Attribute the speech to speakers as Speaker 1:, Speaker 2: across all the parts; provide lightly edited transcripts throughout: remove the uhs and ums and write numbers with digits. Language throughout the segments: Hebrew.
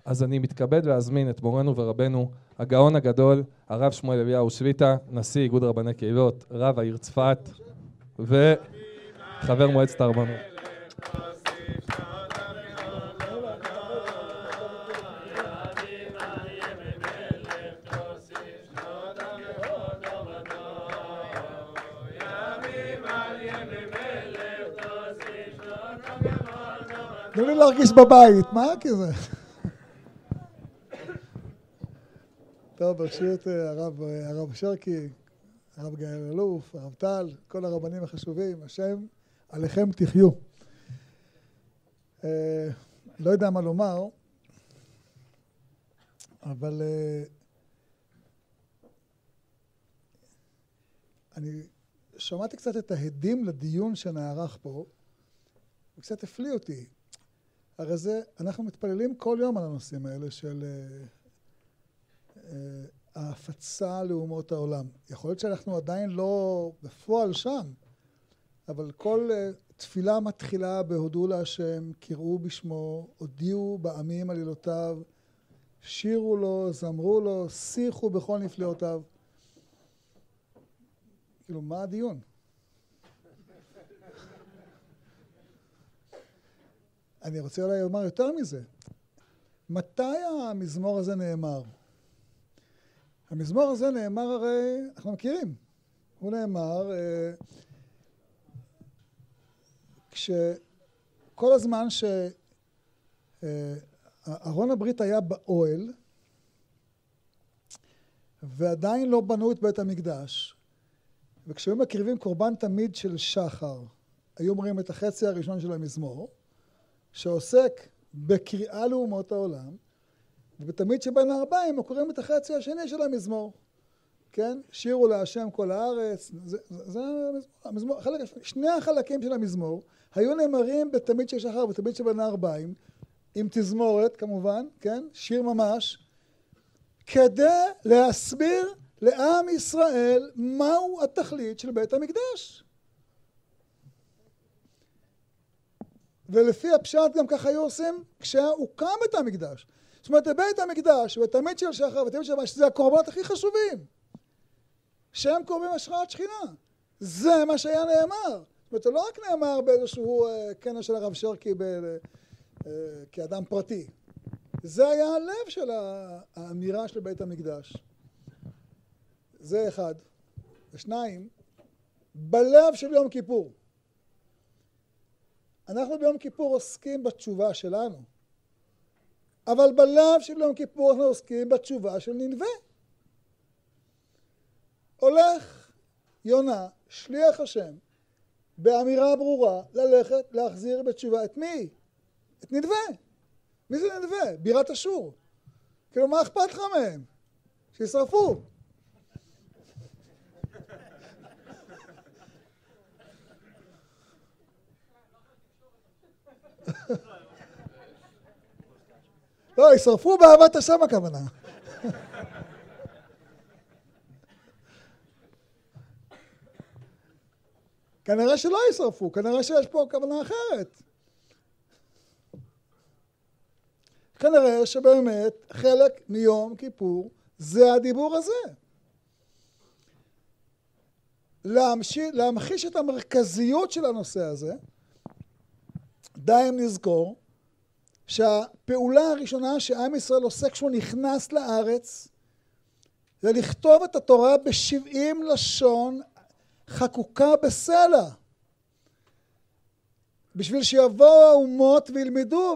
Speaker 1: אז אני מתכבד להזמין את מורנו ורבנו, הגאון הגדול, הרב שמואל אליהו שביטה, נשיא איגוד רבני קהילות, רב העיר צפת, וחבר מועצת הרבנות.
Speaker 2: תנו לי להרגיש בבית, מה כזה? טוב, ברשות הרב שרקי, הרב גאל אלוף, הרב טל, כל הרבנים החשובים, השם עליכם תחיו. לא יודע מה לומר, אבל אני שמעתי קצת את ההדים לדיון שנערך פה, וקצת הפליא אותי. הרי זה, אנחנו מתפללים כל יום על הנושאים האלה של ההפצה לאומות העולם. יכול להיות שאנחנו עדיין לא בפועל שם, אבל כל תפילה מתחילה בהודו להשם, קראו בשמו, הודיעו בעמים עלילותיו, שירו לו, זמרו לו, שיחו בכל נפלאותיו. כאילו, מה הדיון? אני רוצה אולי לומר יותר מזה. מתי המזמור הזה נאמר? המזמור הזה נאמר הרי, אנחנו מכירים. הוא נאמר כשכל הזמן שארון הברית היה באוהל, ועדיין לא בנו את בית המקדש, וכשהיו מקריבים קורבן תמיד של שחר, היו אומרים את החצי הראשון של המזמור, שעוסק בקריאה לאומות העולם, ובתמיד שבין הארבעים הוא קוראים את החצי השני של המזמור. כן? שירו להשם כל הארץ. זה המזמור. שני החלקים של המזמור היו נאמרים בתמיד של שחר ובתמיד שבין הארבעים, עם תזמורת כמובן, כן? שיר ממש, כדי להסביר לעם ישראל מהו התכלית של בית המקדש. ולפי הפשט גם ככה היו עושים כשהוקם בית המקדש. זאת אומרת, בית המקדש ותמיד של שחר ותמיד של ממש, זה הקורבנות הכי חשובים. שהם קורבים השראת שכינה. זה מה שהיה נאמר. זאת אומרת, זה לא רק נאמר באיזשהו כנס של הרב שרקי כאדם פרטי. זה היה הלב של האמירה של בית המקדש. זה אחד. ושניים, בלב של יום כיפור. אנחנו ביום כיפור עוסקים בתשובה שלנו. אבל בלב של יום כיפור אנחנו עוסקים בתשובה של נינווה. הולך יונה, שליח השם, באמירה ברורה, ללכת להחזיר בתשובה את מי? את נינווה. מי זה נינווה? בירת אשור. כאילו, מה אכפת לך מהם? שישרפו. לא, ישרפו באהבת השם הכוונה. כנראה שלא ישרפו, כנראה שיש פה כוונה אחרת. כנראה שבאמת חלק מיום כיפור זה הדיבור הזה. להמחיש את המרכזיות של הנושא הזה, די אם נזכור שהפעולה הראשונה שעם ישראל עושה כשהוא נכנס לארץ, זה לכתוב את התורה ב70 לשון חקוקה בסלע. בשביל שיבואו האומות וילמדו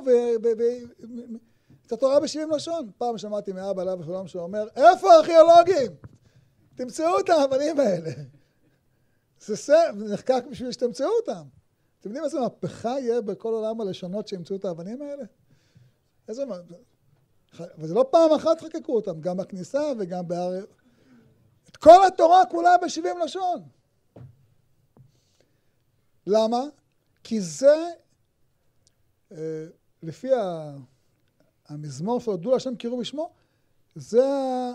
Speaker 2: את התורה ב70 לשון. פעם שמעתי מאבא עליו השלום שאומר, איפה הארכיאולוגים? תמצאו את האבנים האלה. זה נחקק בשביל שתמצאו אותם. אתם יודעים איזה מהפכה יהיה בכל עולם הלשונות שימצאו את האבנים האלה? איזה מה... וזה לא פעם אחת חקקו אותם, גם בכניסה וגם בהר... את כל התורה כולה ב70 לשון. למה? כי זה, לפי המזמור שהודו להשם קראו בשמו, זו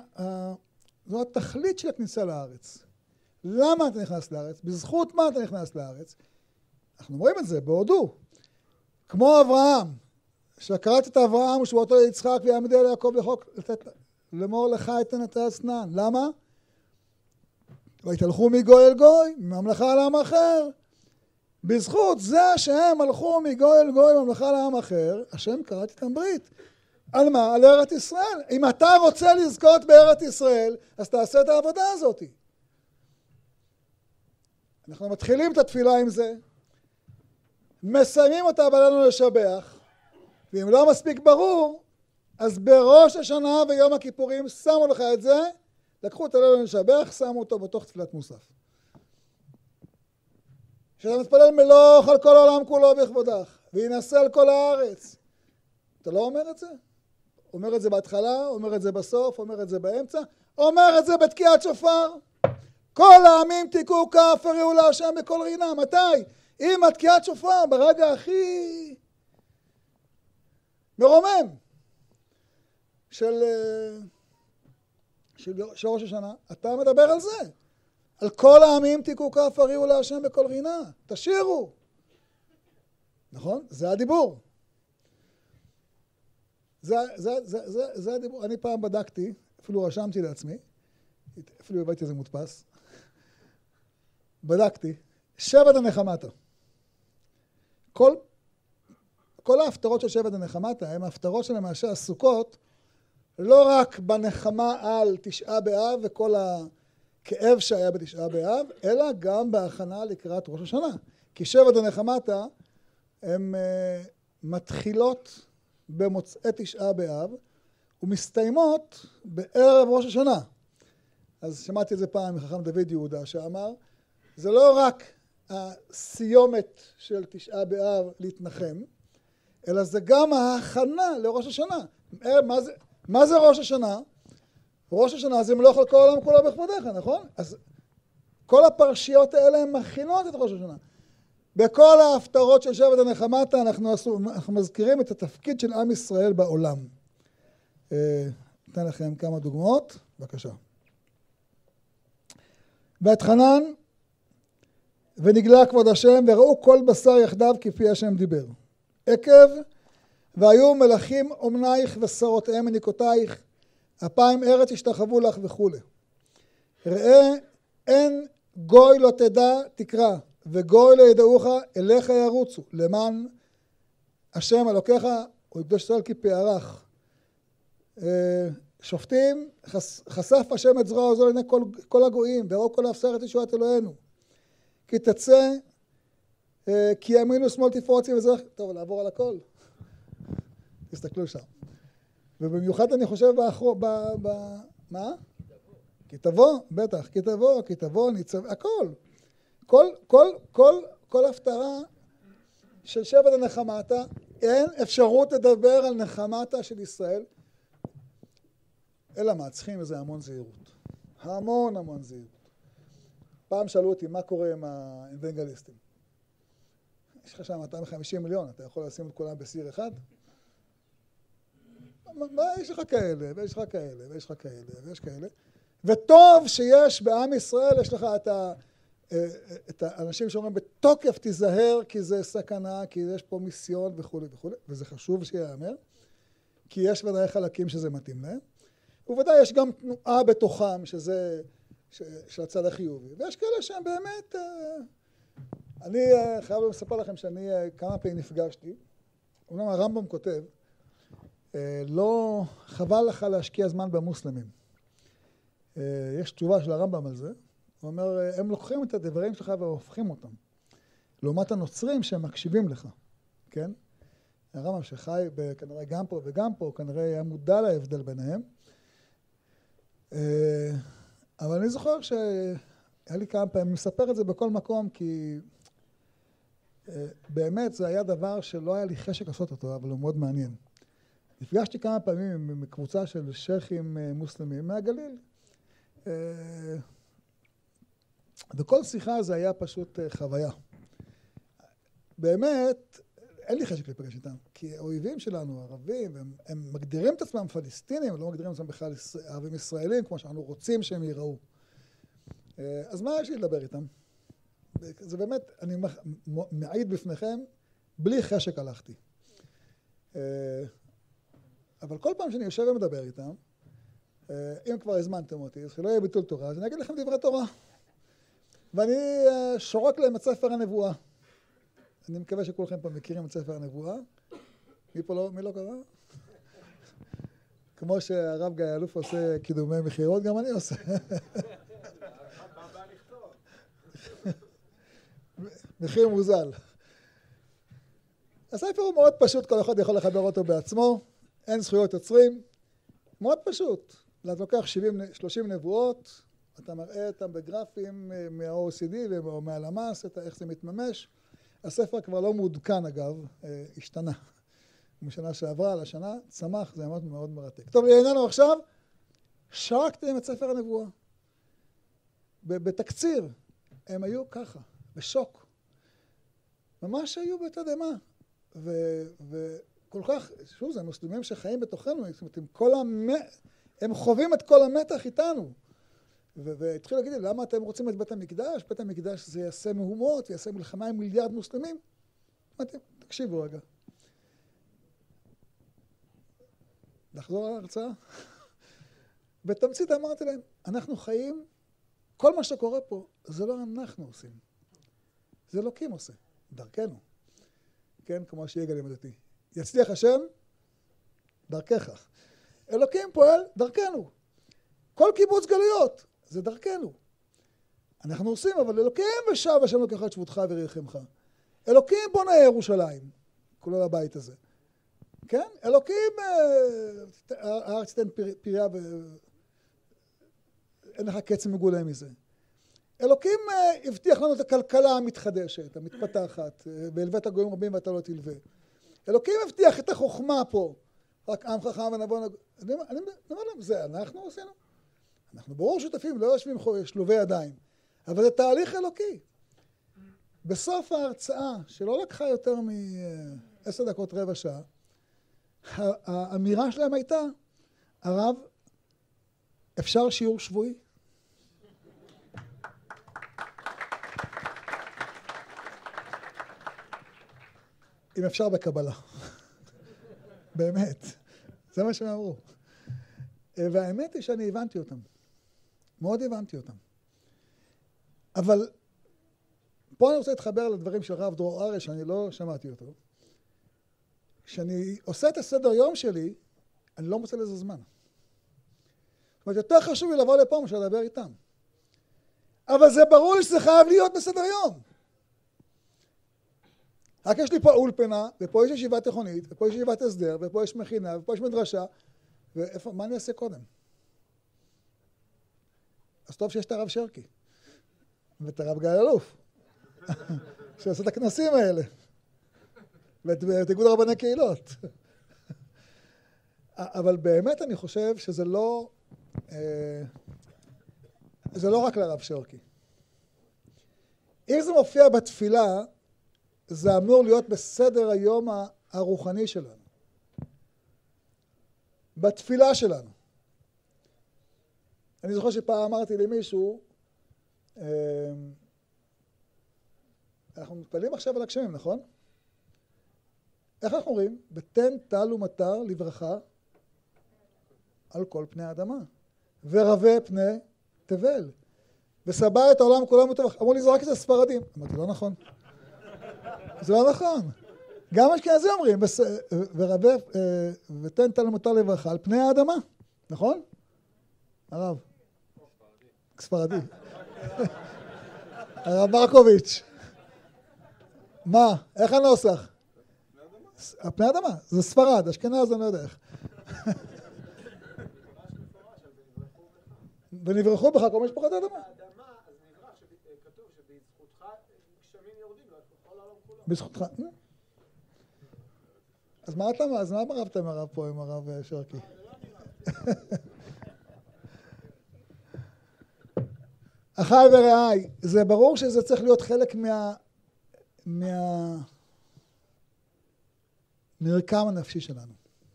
Speaker 2: התכלית של הכניסה לארץ. למה אתה נכנס לארץ? בזכות מה אתה נכנס לארץ? אנחנו אומרים את זה בהודו. כמו אברהם, שקראת את אברהם ושבועתו ליצחק ויעמידהו ליעקב לחוק, לאמור לך אתן את האתנן. למה? ויתהלכו מגוי אל גוי, מממלכה לעם אחר. בזכות זה שהם הלכו מגוי אל גוי מממלכה לעם אחר, השם קראת איתם ברית. על מה? על ארץ ישראל. אם אתה רוצה לזכות בארץ ישראל, אז תעשה את העבודה הזאת. אנחנו מתחילים את התפילה עם זה, מסיימים אותה ועלינו לשבח, ואם לא מספיק ברור, אז בראש השנה ויום הכיפורים שמו לך את זה, לקחו את הלילה לשבח, שמו אותו בתוך תפילת מוסף. שאתה מתפלל מלוך על כל העולם כולו בכבודך, וינשא על כל הארץ. אתה לא אומר את זה? אומר את זה בהתחלה, אומר את זה בסוף, אומר את זה באמצע, אומר את זה בתקיעת שופר. כל העמים תיקעו כף הריעו להשם בכל רינה. מתי? עם התקיעת שופר, ברגע הכי מרומם של ראש השנה. אתה מדבר על זה. על כל העמים תיקעו כף הריעו להשם בכל רינה. תשירו. נכון? זה הדיבור. זה הדיבור. אני פעם בדקתי, אפילו רשמתי לעצמי, אפילו הבאתי איזה מודפס, בדקתי, שבט הנחמתה. כל ההפטרות של שבט הנחמתה הם ההפטרות שלמעשה הסוכות, לא רק בנחמה על תשעה באב וכל הכאב שהיה בתשעה באב, אלא גם בהכנה לקראת ראש השנה. כי שבט הנחמתה הן מתחילות במוצאי תשעה באב ומסתיימות בערב ראש השנה. אז שמעתי את זה פעם מחכם דוד יהודה שאמר, זה לא רק הסיומת של תשעה באב להתנחם, אלא זה גם ההכנה לראש השנה. מה זה ראש השנה? ראש השנה זה מלוך על כל העולם כולו בכבודך, נכון? אז כל הפרשיות האלה הן מכינות את ראש השנה. בכל ההפטרות של שבט הנחמתה אנחנו מזכירים את התפקיד של עם ישראל בעולם. אתן לכם כמה דוגמאות, בבקשה. ואתחנן ונגלה כבוד השם וראו כל בשר יחדיו כפי השם דיבר. עקב והיו מלכים אומנייך ושרותיהם מניקותייך, אפיים ארץ השתחוו לך וכו'. ראה אין גוי לא תדע תקרא וגוי לא ידעוך אליך ירוצו למען השם אלוקיך ולקדוש ישראל כי פערך. שופטים חשף השם את זרוע הזו לעיני כל הגויים וראו כל האפסר את ישועת אלוהינו כי תצא כי ימין ושמאל תפרוצי וזרח. טוב, לעבור על הכל, תסתכלו שם. ובמיוחד אני חושב מה? כי תבוא, בטח, כי תבוא, ניצב, הכל. כל הפטרה של שבט הנחמתה, אין אפשרות לדבר על נחמתה של ישראל, אלא מה, צריכים איזה המון זהירות. המון זהירות. פעם שאלו אותי, מה קורה עם האינבנגליסטים? יש לך שם 250 מיליון, אתה יכול לשים את כולם בסיר אחד? מה, יש לך כאלה, ויש לך כאלה, ויש לך כאלה, ויש כאלה. וטוב שיש בעם ישראל, יש לך את האנשים שאומרים, בתוקף תיזהר, כי זה סכנה, כי יש פה מיסיון וכו' וכו', וזה חשוב שיאמר, כי יש ודאי חלקים שזה מתאים להם, ובוודאי יש גם תנועה בתוכם, שזה של הצד החיובי, ויש כאלה שהם באמת, אני חייב לספר לכם שאני כמה פעמים נפגשתי, אומנם הרמב"ם כותב, לא חבל לך להשקיע זמן במוסלמים. יש תשובה של הרמב"ם על זה, הוא אומר, הם לוקחים את הדברים שלך והופכים אותם, לעומת הנוצרים שהם מקשיבים לך, כן? הרמב"ם שחי כנראה גם פה וגם פה, כנראה היה מודע להבדל ביניהם, אבל אני זוכר שהיה לי כמה פעמים, מספר את זה בכל מקום, כי באמת זה היה דבר שלא היה לי חשק לעשות אותו, אבל הוא מאוד מעניין. נפגשתי כמה פעמים עם קבוצה של שייחים מוסלמים מהגליל, וכל שיחה זה היה פשוט חוויה. באמת, אין לי חשק להיפגש איתם, כי האויבים שלנו, הערבים, הם מגדירים את עצמם פלסטינים, הם לא מגדירים את עצמם בכלל ערבים ישראלים, כמו שאנחנו רוצים שהם ייראו. אז מה יש לי לדבר איתם? זה באמת, אני מעיד בפניכם, בלי חשק הלכתי. אבל כל פעם שאני יושב ומדבר איתם, אם כבר הזמנתם אותי, אז שלא יהיה ביטול תורה, אז אני אגיד לכם דברי תורה. ואני שורק להם את ספר הנבואה. אני מקווה שכולכם פה מכירים את ספר הנבואה. מי לא קרא? כמו שהרב גיא אלוף עושה קידומי מחירות, גם אני עושה. מחיר מוזל. הספר הוא מאוד פשוט, כל אחד יכול לחבר אותו בעצמו, אין זכויות יוצרים, מאוד פשוט. אתה לוקח 30 נבואות, אתה מראה אותם בגרפים מה-OECD או מהלמ"ס, איך זה מתממש. הספר כבר לא מעודכן אגב, השתנה. משנה שעברה לשנה, צמח, זה מאוד מאוד מרתק. טוב, לענייננו עכשיו, שרקתם את ספר הנבואה. בתקציר, הם היו ככה, בשוק. ממש היו בתדהמה. וכל כך, שוב, זה מוסלמים שחיים בתוכנו, זאת אומרת, הם חווים את כל המתח איתנו. והתחילו להגיד לי, למה אתם רוצים את בית המקדש? בית המקדש זה יעשה מהומות, יעשה מלחמה עם מיליארד מוסלמים. תקשיבו רגע. לחזור על ההרצאה? בתמצית אמרתי להם, אנחנו חיים, כל מה שקורה פה, זה לא אנחנו עושים. זה אלוקים עושה, דרכנו. כן, כמו שיגאל לימד אותי. יצליח השם, דרכך. אלוקים פועל דרכנו. כל קיבוץ גלויות, זה דרכנו. אנחנו עושים, אבל אלוקים ושב השם לוקח את שבותך וריחמך. אלוקים בונה ירושלים, כולל הבית הזה. כן? אלוקים, הארץ תן פריה אין לך קץ מגולה מזה. אלוקים הבטיח לנו את הכלכלה המתחדשת, המתפתחת, והלווית הגויים רבים ואתה לא תלווה. אלוקים הבטיח את החוכמה פה, רק עם חכם ונבון. אני אומר להם, זה אנחנו עשינו. אנחנו ברור שותפים, לא יושבים שלובי ידיים, אבל זה תהליך אלוקי. בסוף ההרצאה, שלא לקחה יותר מ10 דקות רבע שעה, האמירה שלהם הייתה, הרב, אפשר שיעור שבועי? אם אפשר בקבלה. באמת. זה מה שהם אמרו. והאמת היא שאני הבנתי אותם. מאוד הבנתי אותם. אבל פה אני רוצה להתחבר לדברים של הרב דרור אריה, שאני לא שמעתי אותו. כשאני עושה את הסדר יום שלי, אני לא מוצא לזה זמן. זאת אומרת, יותר חשוב לי לבוא לפה מאשר לדבר איתם. אבל זה ברור לי שזה חייב להיות בסדר יום. רק יש לי פה אולפנה, ופה יש ישיבה תיכונית, ופה יש ישיבת הסדר, ופה יש מכינה, ופה יש מדרשה, מה אני אעשה קודם? אז טוב שיש את הרב שרקי, ואת הרב גיא אלוף, שעושה את הכנסים האלה, ואת איגוד רבני קהילות. אבל באמת אני חושב שזה לא, זה לא רק לרב שרקי. אם זה מופיע בתפילה, זה אמור להיות בסדר היום הרוחני שלנו. בתפילה שלנו. אני זוכר שפעם אמרתי למישהו, אנחנו מתפללים עכשיו על הגשמים, נכון? איך אנחנו אומרים? ותן טל ומטר לברכה על כל פני האדמה. ורבה פני תבל. וסבא את העולם כולם וטבח. אמרו לי, זה רק את הספרדים. אמרתי, לא נכון. זה לא נכון. גם אשכנזים אומרים, ורבה, ותן טל ומטר לברכה על פני האדמה. נכון? הרב. ספרדי. הרב מרקוביץ'. מה? איך הנוסח? פני האדמה. זה ספרד, אשכנז, אני לא יודע איך. ונברחו בך כל משפחות האדמה.
Speaker 3: כתוב שבזכותך גשמים יורדים, בכל העולם כולו.
Speaker 2: בזכותך. אז מה מרבת עם הרב פה, עם הרב שרקי? אחיי ורעיי, זה ברור שזה צריך להיות חלק מהמרקם הנפשי שלנו.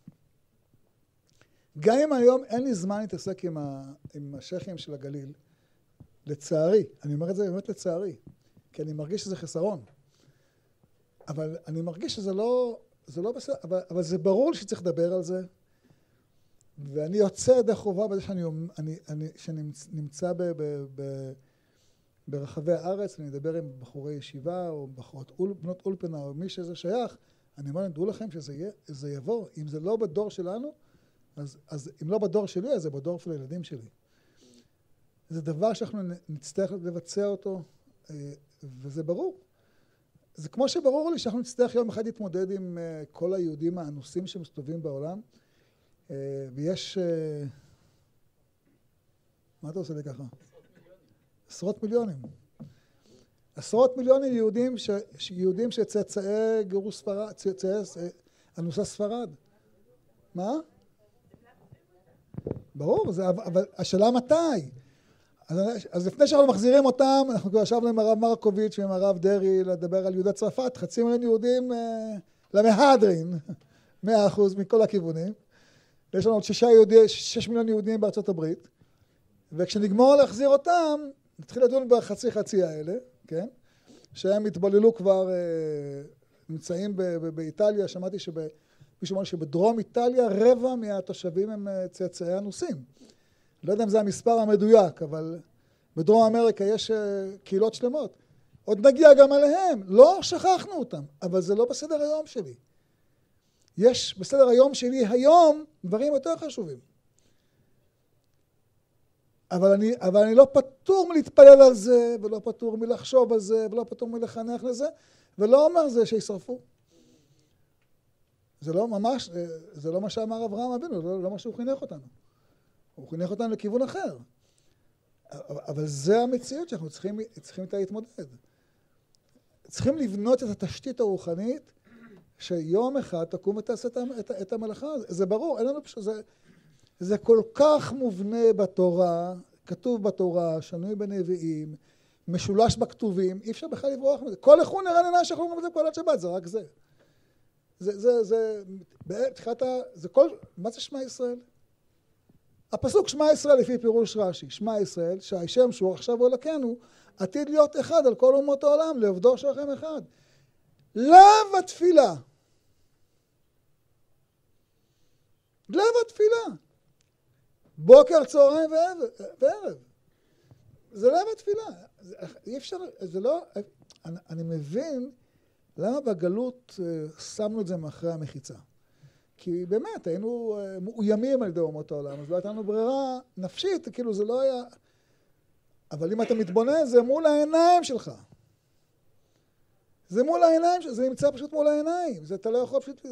Speaker 2: גם אם היום אין לי זמן להתעסק עם השייכים של הגליל, לצערי, אני אומר את זה באמת לצערי, כי אני מרגיש שזה חסרון. אבל אני מרגיש שזה לא, זה לא בסדר, אבל זה ברור לי שצריך לדבר על זה, ואני יוצא ידי חובה בזה שאני נמצא ברחבי הארץ, אני אדבר עם בחורי ישיבה, או בחורות בנות אולפנה, או מי שזה שייך, אני אומר להם, דעו לכם שזה יבוא, אם זה לא בדור שלנו, אז אם לא בדור שלי, אז זה בדור של הילדים שלי. זה דבר שאנחנו נצטרך לבצע אותו, וזה ברור. זה כמו שברור לי שאנחנו נצטרך יום אחד להתמודד עם כל היהודים האנוסים שמסתובבים בעולם, ויש... מה אתה עושה לי ככה? עשרות מיליונים. עשרות מיליונים יהודים שצאצאי גירוש ספרד, צאצאי אנוסי ספרד. מה? ברור, אבל השאלה מתי? אז לפני שאנחנו מחזירים אותם, אנחנו כבר ישבנו עם הרב מרקוביץ' ועם הרב דרעי לדבר על יהודי צרפת, 500,000 יהודים למהדרין, 100% מכל הכיוונים. יש לנו עוד 6 מיליון יהודים בארצות הברית, וכשנגמור להחזיר אותם, נתחיל לדון בחצי האלה, כן? שהם התבוללו כבר, נמצאים באיטליה, שמעתי מישהו אומר שבדרום איטליה רבע מהתושבים הם צאצאי אנוסים. לא יודע אם זה המספר המדויק, אבל בדרום אמריקה יש קהילות שלמות. עוד נגיע גם עליהם, לא שכחנו אותם, אבל זה לא בסדר היום שלי. יש בסדר היום שלי היום דברים יותר חשובים. אבל אני לא פטור מלהתפלל על זה, ולא פטור מלחשוב על זה, ולא פטור מלחנך לזה, ולא אומר זה שישרפו. זה לא ממש, זה לא מה שאמר אברהם אבינו, לא מה שהוא חינך אותנו. הוא חינך אותנו לכיוון אחר. אבל זה המציאות שאנחנו צריכים איתה להתמודד. צריכים לבנות את התשתית הרוחנית, שיום אחד תקום ותעשה את המלאכה. זה ברור, אין לנו פשוט, זה כל כך מובנה בתורה, כתוב בתורה, שנוי בנביאים, משולש בכתובים, אי אפשר בכלל לברוח מזה. כל איכון הרננה שאנחנו אומרים את זה כל עד שבת, זה רק זה. זה כל, מה זה שמע ישראל? הפסוק שמע ישראל לפי פירוש רש"י, שמע ישראל, שהשם שהוא עכשיו הוא אלוקינו, עתיד להיות אחד על כל אומות העולם, לעבדו שלכם אחד. לב התפילה. לב התפילה. בוקר, צהריים וערב. זה לב התפילה. אי אפשר, זה לא, אני מבין למה בגלות שמנו את זה מאחרי המחיצה. כי באמת היינו מאוימים על ידי אומות העולם, אז לא הייתה לנו ברירה נפשית, כאילו זה לא היה... אבל אם אתה מתבונן, זה מול העיניים שלך. זה מול העיניים, זה נמצא פשוט מול העיניים. זה אתה לא יכול פשוט...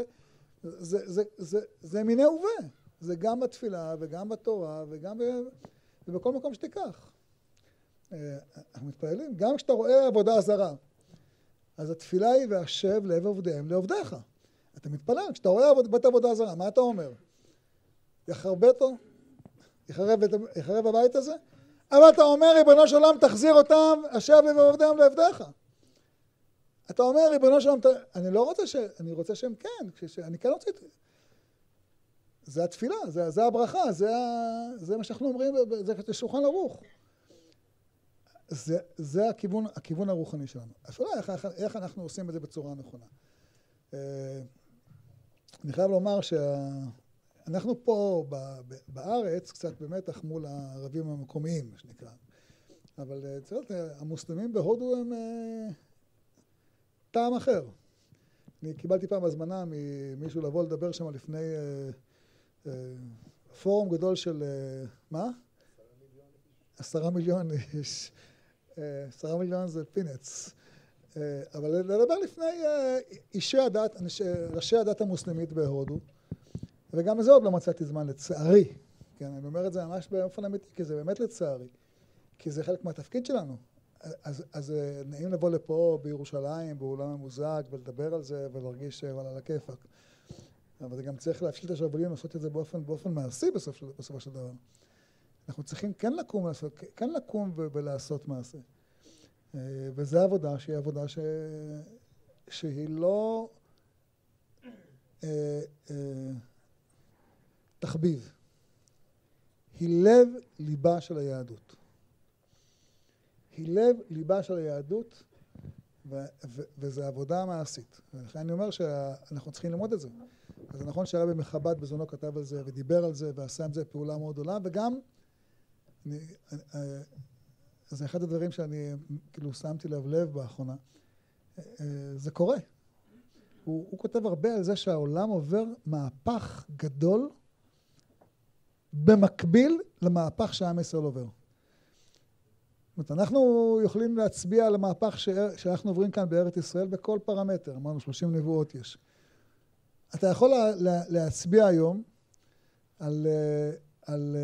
Speaker 2: זה מיני הווה. זה גם בתפילה וגם בתורה וגם ובכל מקום שתיקח. אנחנו מתפעלים, גם כשאתה רואה עבודה זרה, אז התפילה היא והשב לעבר עובדיהם לעובדיך. אתה מתפלל, כשאתה רואה בית עבודה זרה, מה אתה אומר? יחרב הבית הזה? אבל אתה אומר, ריבונו של עולם, תחזיר אותם, השב לעבר עובדיהם לעבדיך. אתה אומר, ריבונו של עולם, אני לא רוצה אני רוצה שהם כן, אני כן רוצה... זה התפילה, זה הברכה, זה מה שאנחנו אומרים, זה שולחן ערוך. זה הכיוון הרוחני שלנו. השאלה, איך אנחנו עושים את זה בצורה נכונה? אני חייב לומר שאנחנו פה בארץ קצת במתח מול הערבים המקומיים, מה שנקרא. אבל המוסלמים בהודו הם טעם אחר. אני קיבלתי פעם הזמנה ממישהו לבוא לדבר שם לפני פורום גדול של, מה? 10 מיליון איש. 10 מיליון זה פינץ. אבל לדבר לפני אישי הדת, ראשי הדת המוסלמית בהודו, וגם לזה עוד לא מצאתי זמן, לצערי. כן, אני אומר את זה ממש באופן אמיתי, כי זה באמת לצערי. כי זה חלק מהתפקיד שלנו. אז נעים לבוא לפה בירושלים, באולם המוזג, ולדבר על זה, ולהרגיש על הכיפק. אבל זה גם צריך להפשיל את השרוולים, לעשות את זה באופן מעשי בסופו של דבר. אנחנו צריכים כן לקום ולעשות מעשה. וזו עבודה שהיא עבודה שהיא לא תחביב. היא לב ליבה של היהדות. היא לב ליבה של היהדות, וזו עבודה מעשית. ולכן אני אומר שאנחנו צריכים ללמוד את זה. אז זה נכון שהרבי מחב"ד בזמנו כתב על זה ודיבר על זה ועשה עם זה פעולה מאוד גדולה, וגם זה אחד הדברים שאני כאילו שמתי לב באחרונה. זה קורה. הוא כותב הרבה על זה שהעולם עובר מהפך גדול במקביל למהפך שעם ישראל עובר. זאת אומרת, אנחנו יכולים להצביע על המהפך שאנחנו עוברים כאן בארץ ישראל בכל פרמטר. אמרנו 30 נבואות יש. אתה יכול להצביע היום על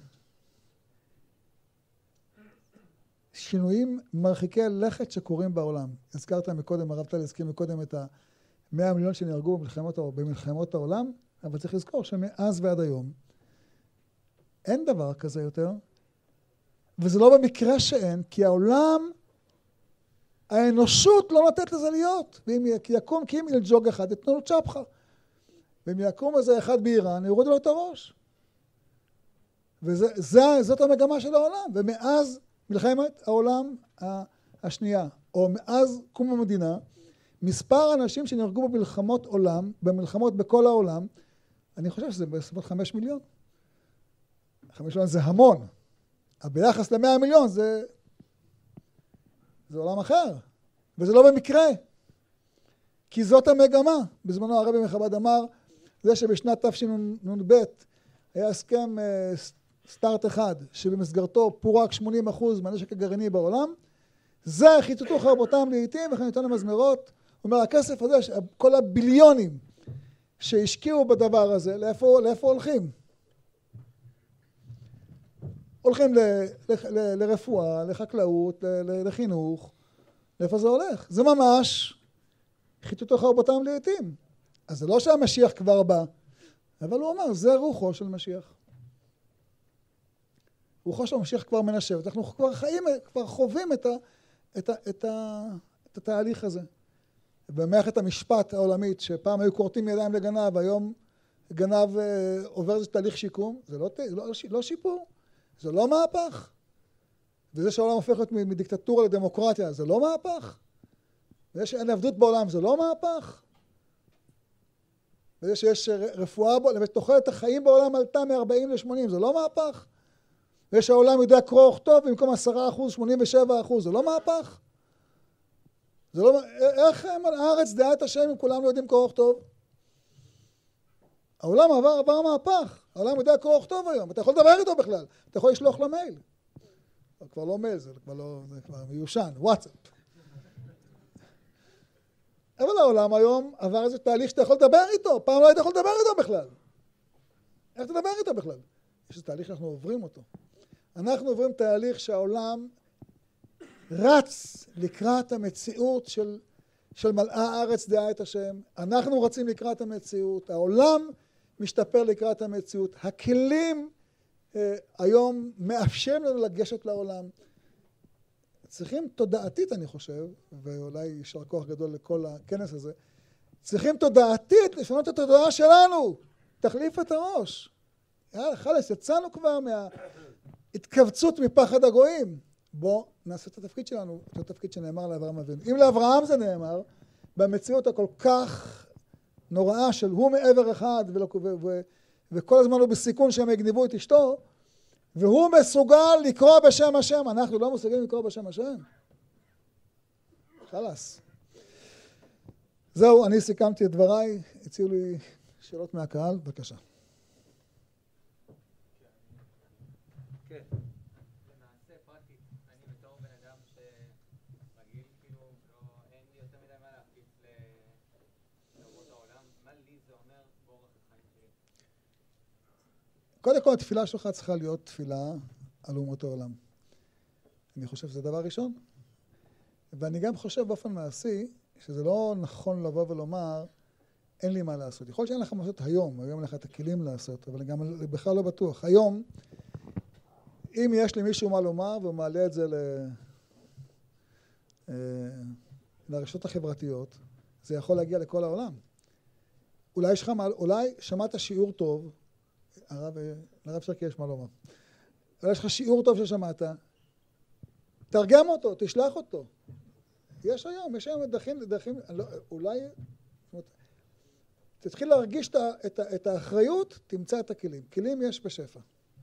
Speaker 2: שינויים מרחיקי לכת שקורים בעולם. הזכרת מקודם, הרב טל הזכיר מקודם את ה-100 מיליון שנהרגו במלחמות העולם, אבל צריך לזכור שמאז ועד היום אין דבר כזה יותר, וזה לא במקרה שאין, כי העולם, האנושות לא נותנת לזה להיות. ואם יקום קימיל ג'וג אחד, יתנו לו צ'פחה. ואם יקום איזה אחד באיראן, יורידו לו את הראש. וזאת המגמה של העולם. ומאז מלחמת העולם השנייה, או מאז קום המדינה, מספר האנשים שנהרגו במלחמות עולם, במלחמות בכל העולם, אני חושב שזה בסביבות 5 מיליון. 5 מיליון זה המון. ביחס ל100 מיליון זה עולם אחר. וזה לא במקרה. כי זאת המגמה. בזמנו הרבי מחב"ד אמר, זה שבשנת תשנ"ב היה הסכם סטארט אחד, שבמסגרתו פורק 80% מהנשק הגרעיני בעולם, זה חיטטו חרבותם לעתים, וכן ניתן למזמרות. הוא אומר, הכסף הזה, כל הביליונים שהשקיעו בדבר הזה, לאיפה הולכים? הולכים לרפואה, לחקלאות, לחינוך. לאיפה זה הולך? זה ממש חיטטו חרבותם לעתים. אז זה לא שהמשיח כבר בא, אבל הוא אומר, זה רוחו של משיח. רוחו של המשיח כבר מנשבת. אנחנו כבר חיים, כבר חווים את התהליך הזה. במערכת המשפט העולמית, שפעם היו קורטים ידיים לגנב, היום גנב עובר איזה תהליך שיקום, זה לא שיפור, זה לא מהפך. וזה שהעולם הופך להיות מדיקטטורה לדמוקרטיה, זה לא מהפך. וזה שאין עבדות בעולם, זה לא מהפך. וזה שיש רפואה, ותוחלת החיים בעולם עלתה מ-40 ל-80, זה לא מהפך. וזה שהעולם יודע קרוא וכתוב, במקום 10%, 87%, זה לא מהפך. זה לא, איך הארץ דעה את השם אם כולם לא יודעים קרוא וכתוב? העולם עבר מהפך. העולם יודע קרוא וכתוב היום. אתה יכול לדבר איתו בכלל. אתה יכול לשלוח לו מייל. זה כבר לא מייל, זה כבר מיושן, וואטסאפ. אבל העולם היום עבר איזה תהליך שאתה יכול לדבר איתו. פעם לא היית יכול לדבר איתו בכלל. איך תדבר איתו בכלל? יש איזה תהליך שאנחנו עוברים אותו. אנחנו עוברים תהליך שהעולם רץ לקראת המציאות של מלאה הארץ דעה את השם. אנחנו רצים לקראת המציאות. העולם משתפר לקראת המציאות. הכלים היום מאפשרים לנו לגשת לעולם. צריכים תודעתית, אני חושב, ואולי יישר כוח גדול לכל הכנס הזה, צריכים תודעתית לשנות את התודעה שלנו. תחליף את הראש. יאללה, חלס, יצאנו כבר מההתכווצות מפחד הגויים. בוא נעשה את התפקיד שלנו, את התפקיד שנאמר לאברהם אבינו. אם לאברהם זה נאמר, במציאות הכל כך נוראה של הוא מעבר אחד, וכל הזמן הוא בסיכון שהם יגנבו את אשתו, והוא מסוגל לקרוא בשם השם. אנחנו לא מסוגלים לקרוא בשם השם. חלס. זהו, אני סיכמתי את דבריי. הציעו לי שאלות מהקהל. בבקשה. קודם כל, התפילה שלך צריכה להיות תפילה על אומות העולם. אני חושב שזה דבר ראשון. ואני גם חושב באופן מעשי, שזה לא נכון לבוא ולומר, אין לי מה לעשות. יכול להיות שאין לך מה לעשות היום אין לך את הכלים לעשות, אבל גם בכלל לא בטוח. היום, אם יש למישהו מה לומר, והוא מעלה את זה לרשתות החברתיות, זה יכול להגיע לכל העולם. אולי שמעת שיעור טוב, לרב שרקי יש מה לומר. אבל יש לך שיעור טוב ששמעת, תרגם אותו, תשלח אותו. יש היום דרכים, אולי, זאת אומרת, תתחיל להרגיש את האחריות, תמצא את הכלים. כלים יש בשפע.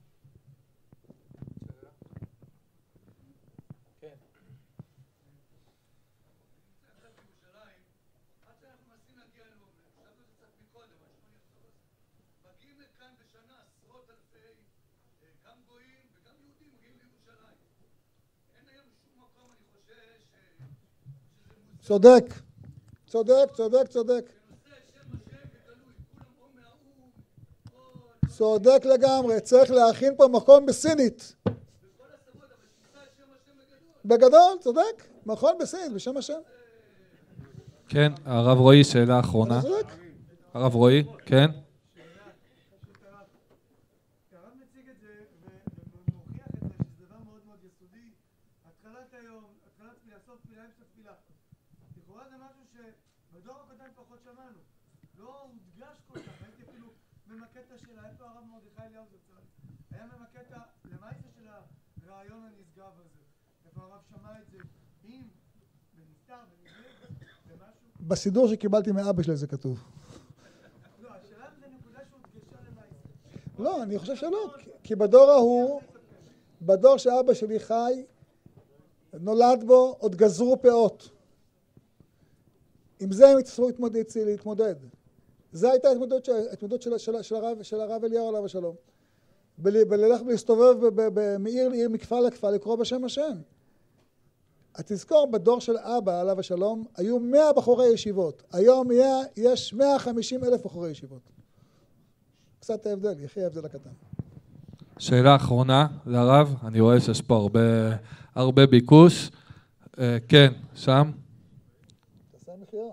Speaker 2: צודק, צודק, צודק, צודק. צודק לגמרי, צריך להכין פה מקום בסינית. בגדול, צודק, מכון בסינית, בשם השם.
Speaker 1: כן, הרב רועי, שאלה אחרונה. הרב רועי, כן.
Speaker 4: בדור הקודם פחות שמענו, לא הודגש כל כך, הייתי אפילו ממקטע שלה, איפה הרב מרדכי אליהו זצ"ל, היה ממקטע למעשה של הרעיון הנשגב הזה, איפה הרב שמע את זה, אם, בנסתר, בנגלב, במשהו?
Speaker 2: בסידור שקיבלתי מאבא שלי זה כתוב.
Speaker 4: לא, השאלה אם זה נקודה שהודגשה למעשה.
Speaker 2: לא, אני חושב שלא, כי בדור ההוא, בדור שאבא שלי חי, נולד בו, עוד גזרו פאות. עם זה הם הצטרכו להתמודד. זו הייתה ההתמודדות של הרב אליהו עליו השלום. בללך ולהסתובב מעיר לעיר, מכפר לכפר, לקרוא בשם השם. תזכור, בדור של אבא עליו השלום, היו 100 בחורי ישיבות. היום יש 150,000 בחורי ישיבות. קצת ההבדל, יחי ההבדל הקטן.
Speaker 1: שאלה אחרונה לרב, אני רואה שיש פה הרבה ביקוש. כן, שם.
Speaker 2: תעשה מחירה.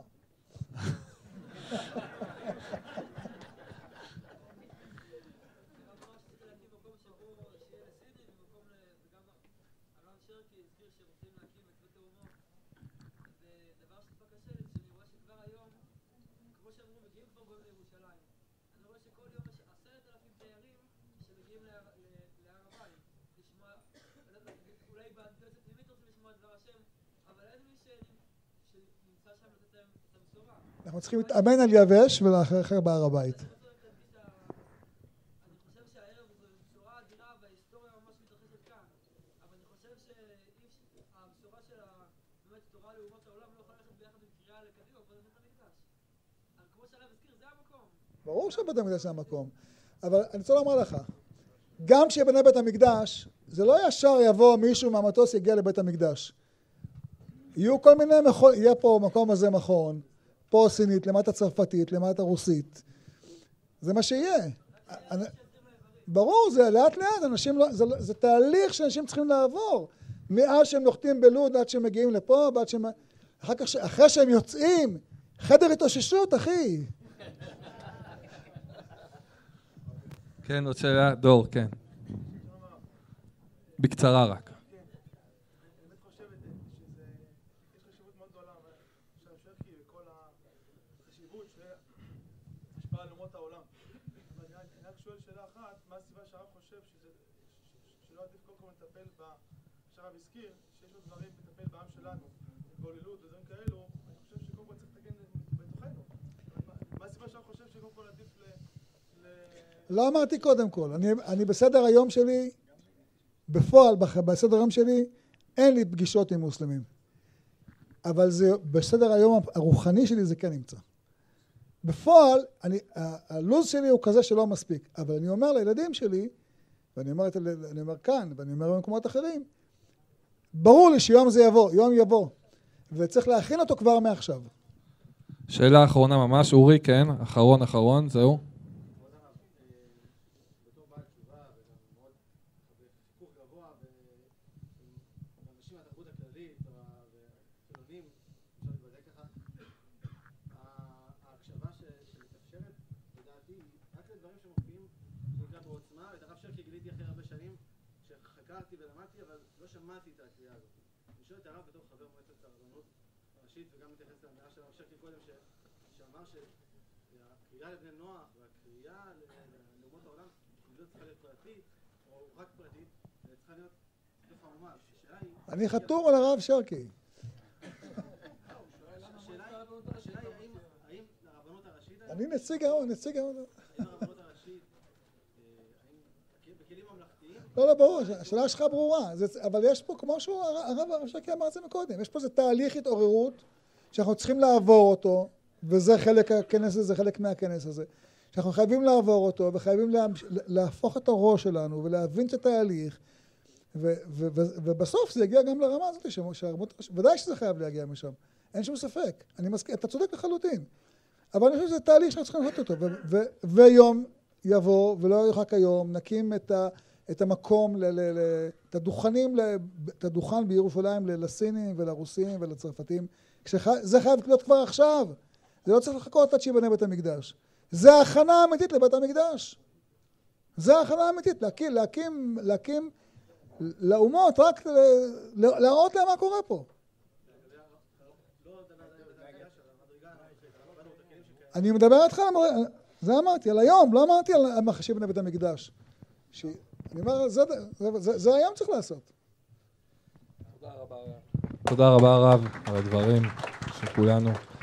Speaker 2: אנחנו צריכים להתאמן על יבש ולאחר בהר הבית.
Speaker 5: אני חושב שהערב זו בשורה אדירה וההיסטוריה ממש מתרחשת כאן, אבל אני חושב שהבשורה של באמת תורה לאומות העולם לא יכולה ללכת ביחד עם קריאה לקדימה ובית המקדש. כמו שהרב הזכיר, זה המקום.
Speaker 2: ברור שבית המקדש זה המקום, אבל אני רוצה לומר לך, גם כשיבנה בית המקדש, זה לא ישר יבוא מישהו מהמטוס יגיע לבית המקדש. יהיו כל מיני יהיה פה מקום הזה מכון, פה סינית, למטה צרפתית, למטה רוסית. זה מה שיהיה. ברור, זה לאט לאט, אנשים לא, זה תהליך שאנשים צריכים לעבור. מאז שהם נוחתים בלוד, עד שהם מגיעים לפה, ועד שהם... אחרי שהם יוצאים, חדר התאוששות, אחי.
Speaker 1: כן, עוד שאלה, דור, כן. בקצרה רק.
Speaker 3: שהרב הזכיר, שיש לו דברים לטפל בעם שלנו, בהוללות ודברים כאלו, אני חושב שקודם כל צריך לתקן בתוכנו. מה הסיבה שהרב חושב שקודם כל עדיף
Speaker 2: לא אמרתי קודם כל, אני בסדר היום שלי, בפועל בסדר היום שלי, אין לי פגישות עם מוסלמים. אבל זה בסדר היום הרוחני שלי זה כן נמצא. בפועל, הלוז שלי הוא כזה שלא מספיק, אבל אני אומר לילדים שלי, ואני אומר כאן, ואני אומר במקומות אחרים, ברור לי שיום זה יבוא, יום יבוא, וצריך להכין אותו כבר מעכשיו.
Speaker 1: שאלה אחרונה ממש, אורי, כן, אחרון, זהו.
Speaker 6: בתור בעל תשובה, וגם מאוד בחיכוך גבוה, ואנשים מהתרבות הכללית, והחילונים, אפשר להתבדק ככה, ההקשבה שמתאפשרת, לדעתי, רק לדברים שמופיעים, שנקרא בעוצמה, את הרב שרקי גיליתי אחרי הרבה שנים, שחקרתי ולמדתי, אבל לא שמעתי את הקריאה הזאת. אני שואל את הרב בתור חבר מועצת הרבנות הראשית, וגם מתייחס לאמירה של הרב שרקי קודם, שאמר שהקריאה לבני נוח והקריאה לאומות העולם היא לא צריכה להיות פרטית או רק פרטית, צריכה להיות תוך המומש.
Speaker 2: אני חתום על הרב שרקי.
Speaker 6: האם הרבנות הראשית...
Speaker 2: אני נציג ההון.
Speaker 6: האם הרבנות הראשית, בכלים ממלכתיים...
Speaker 2: לא, ברור, השאלה שלך ברורה. אבל יש פה, כמו הרב שקי אמר את זה מקודם, יש פה איזה תהליך התעוררות שאנחנו צריכים לעבור אותו, וזה חלק הכנס הזה, זה חלק מהכנס הזה. שאנחנו חייבים לעבור אותו, וחייבים להפוך את הראש שלנו, ולהבין את התהליך, ובסוף זה יגיע גם לרמה הזאת, ודאי שזה חייב להגיע משם. אין שום ספק. אני מסכים, אתה צודק לחלוטין. אבל אני חושב שזה תהליך שאנחנו צריכים לעשות אותו, ויום יבוא, ולא ירחק היום, נקים את המקום, את הדוכן בירושלים לסינים ולרוסים ולצרפתים, זה חייב להיות כבר עכשיו. זה לא צריך לחכות עד שיבנה בית המקדש. זה ההכנה האמיתית לבית המקדש. זה ההכנה האמיתית, להקים לאומות, רק להראות להם מה קורה פה. אני מדבר איתך, זה אמרתי, על היום, לא אמרתי על מה שיבנה בית המקדש. אני אומר, זה היום צריך לעשות.
Speaker 1: תודה רבה הרב על הדברים של כולנו.